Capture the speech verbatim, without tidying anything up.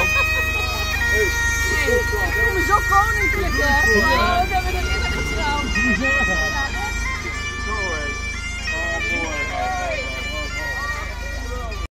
Ik ben zo koninklijk, hè? Oh, dat hebben we net getrouwd. Zo hé. Oh, mooi.